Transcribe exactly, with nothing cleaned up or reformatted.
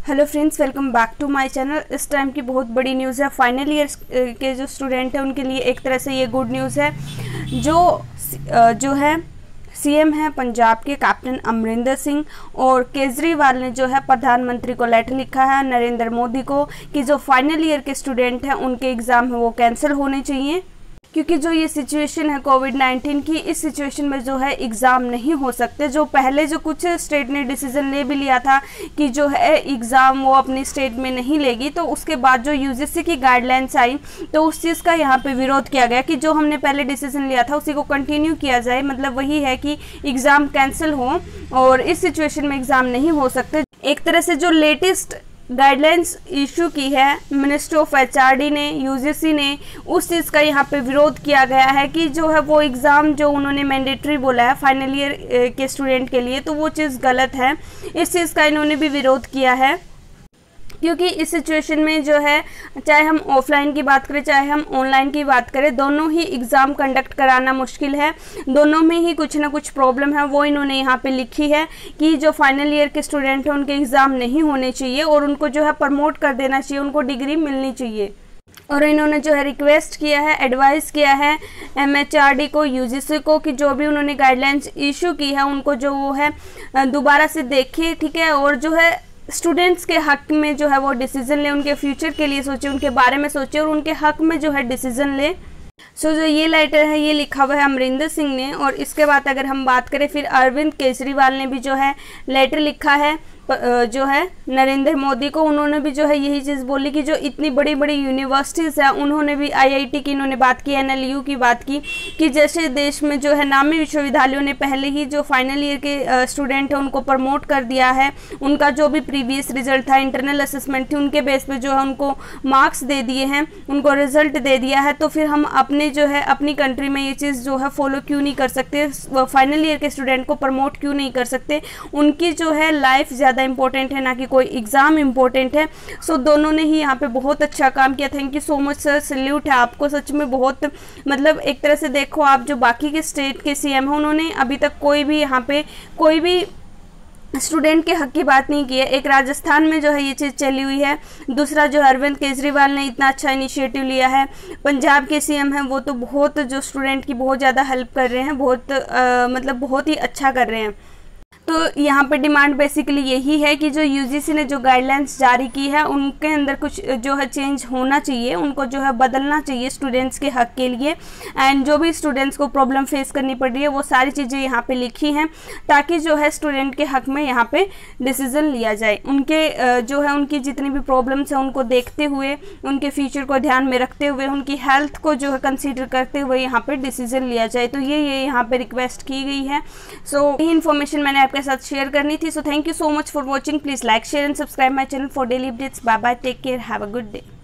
Hello friends, welcome back to my channel. इस time की बहुत बड़ी न्यूज़ है। फाइनल ईयर के जो स्टूडेंट हैं उनके लिए एक तरह से ये गुड न्यूज़ है। जो जो है सीएम है पंजाब के कैप्टन अमरिंदर सिंह और केजरीवाल ने जो है प्रधानमंत्री को लेटर लिखा है नरेंद्र मोदी को कि जो फाइनल ईयर के स्टूडेंट हैं उनके एग्ज़ाम है वो कैंसिल होने चाहिए, क्योंकि जो ये सिचुएशन है कोविड नाइन्टीन की, इस सिचुएशन में जो है एग्ज़ाम नहीं हो सकते। जो पहले जो कुछ स्टेट ने डिसीजन ले भी लिया था कि जो है एग्ज़ाम वो अपनी स्टेट में नहीं लेगी, तो उसके बाद जो यूजीसी की गाइडलाइंस आई तो उस चीज़ का यहाँ पे विरोध किया गया कि जो हमने पहले डिसीजन लिया था उसी को कंटिन्यू किया जाए। मतलब वही है कि एग्ज़ाम कैंसिल हो और इस सिचुएशन में एग्ज़ाम नहीं हो सकते। एक तरह से जो लेटेस्ट गाइडलाइंस इशू की है मिनिस्ट्री ऑफ एचआरडी ने, यूजीसी ने, उस चीज़ का यहाँ पे विरोध किया गया है कि जो है वो एग्ज़ाम जो उन्होंने मैंडेटरी बोला है फाइनल ईयर के स्टूडेंट के लिए, तो वो चीज़ गलत है। इस चीज़ का इन्होंने भी विरोध किया है, क्योंकि इस सिचुएशन में जो है चाहे हम ऑफलाइन की बात करें चाहे हम ऑनलाइन की बात करें, दोनों ही एग्ज़ाम कंडक्ट कराना मुश्किल है। दोनों में ही कुछ ना कुछ प्रॉब्लम है, वो इन्होंने यहाँ पे लिखी है कि जो फाइनल ईयर के स्टूडेंट हैं उनके एग्ज़ाम नहीं होने चाहिए और उनको जो है प्रमोट कर देना चाहिए, उनको डिग्री मिलनी चाहिए। और इन्होंने जो है रिक्वेस्ट किया है, एडवाइस किया है एमएचआरडी को, यूजीसी को कि जो भी उन्होंने गाइडलाइंस इशू की है उनको जो वो है दोबारा से देखे, ठीक है, और जो है स्टूडेंट्स के हक में जो है वो डिसीजन ले, उनके फ्यूचर के लिए सोचे, उनके बारे में सोचे और उनके हक में जो है डिसीजन ले। सो so, जो ये लेटर है ये लिखा हुआ है अमरिंदर सिंह ने। और इसके बाद अगर हम बात करें फिर अरविंद केजरीवाल ने भी जो है लेटर लिखा है जो है नरेंद्र मोदी को। उन्होंने भी जो है यही चीज़ बोली कि जो इतनी बड़ी बड़ी यूनिवर्सिटीज़ हैं, उन्होंने भी आईआईटी की इन्होंने बात की, एनएलयू की बात की कि जैसे देश में जो है नामी विश्वविद्यालयों ने पहले ही जो फाइनल ईयर के स्टूडेंट हैं उनको प्रमोट कर दिया है, उनका जो भी प्रीवियस रिजल्ट था, इंटरनल असेसमेंट थी, उनके बेस पे जो है उनको मार्क्स दे दिए हैं, उनको रिजल्ट दे दिया है। तो फिर हम अपने जो है अपनी कंट्री में ये चीज़ जो है फॉलो क्यों नहीं कर सकते, फाइनल ईयर के स्टूडेंट को प्रमोट क्यों नहीं कर सकते? उनकी जो है लाइफ ज़्यादा इंपॉर्टेंट है, ना कि कोई एग्जाम इंपॉर्टेंट है। सो so, दोनों ने ही यहाँ पे बहुत अच्छा काम किया। Thank you so much sir, salute है आपको सच में। बहुत मतलब एक तरह से देखो आप, जो बाकी के स्टेट के सीएम हैं उन्होंने अभी तक कोई भी यहाँ पे कोई भी स्टूडेंट के हक की बात नहीं की है। एक राजस्थान में जो है ये चीज़ चली हुई है, दूसरा जो अरविंद केजरीवाल ने इतना अच्छा इनिशिएटिव लिया है। पंजाब के सीएम हैं वो तो बहुत जो स्टूडेंट की बहुत ज़्यादा हेल्प कर रहे हैं, बहुत आ, मतलब बहुत ही अच्छा कर रहे हैं। तो यहाँ पे डिमांड बेसिकली यही है कि जो यूजीसी ने जो गाइडलाइंस जारी की है उनके अंदर कुछ जो है चेंज होना चाहिए, उनको जो है बदलना चाहिए स्टूडेंट्स के हक के लिए। एंड जो भी स्टूडेंट्स को प्रॉब्लम फेस करनी पड़ रही है वो सारी चीज़ें यहाँ पे लिखी हैं, ताकि जो है स्टूडेंट के हक में यहाँ पे डिसीज़न लिया जाए। उनके जो है उनकी जितनी भी प्रॉब्लम्स हैं उनको देखते हुए, उनके फ्यूचर को ध्यान में रखते हुए, उनकी हेल्थ को जो है कंसिडर करते हुए यहाँ पर डिसीज़न लिया जाए। तो ये ये यहाँ पर रिक्वेस्ट की गई है। सो ये इन्फॉर्मेशन मैंने आपके साथ शेयर करनी थी। So thank you so much for watching. Please like, share and subscribe my channel for daily updates. Bye bye, take care, have a good day.